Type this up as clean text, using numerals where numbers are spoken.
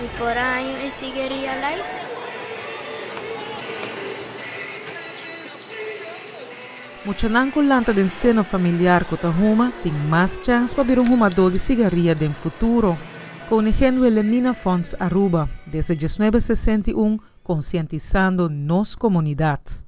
Bicoraio e Sigheria Light. Muchanan kulanta den seno familiar kota huma tem mais chance para vir humador de cigarria den futuro. Com o ingênuo Lemina Fonts Aruba, desde 1961, conscientizando nos comunidades.